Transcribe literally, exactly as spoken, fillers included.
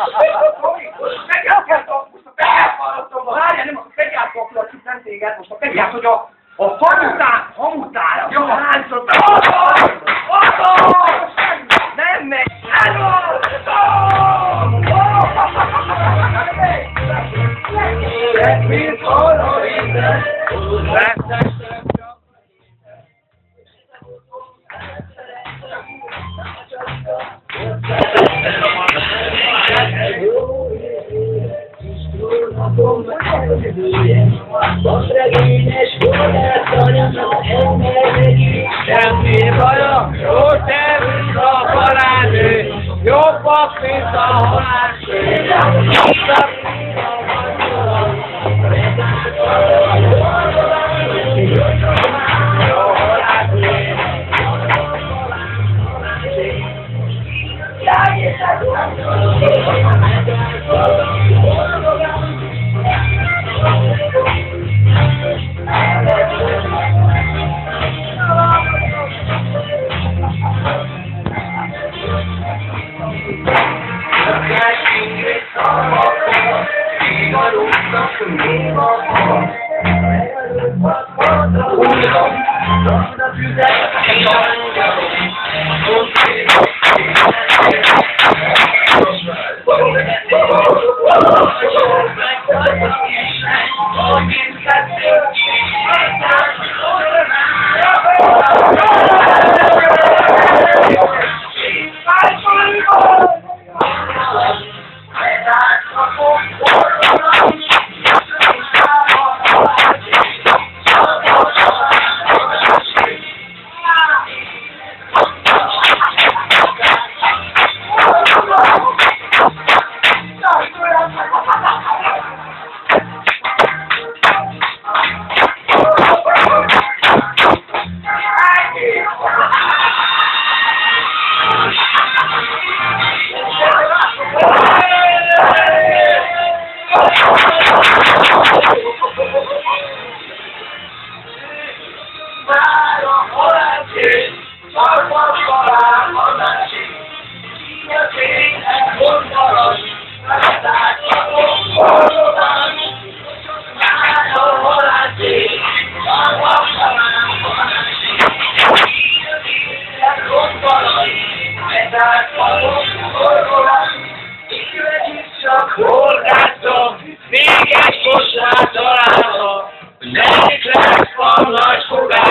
Várjál, nem, most megjátszoklak, nem téged, most megjáts, hogy a hamután, hamutára. Jó, hányszor, nem megy, Baszregényes volt anyának, elmervegi. Semmi bajom, jó tervünk a barátnő, jobbak, mint a halálső. Horgászom, még egy kosár találva, melyik lesz van nagy fogás.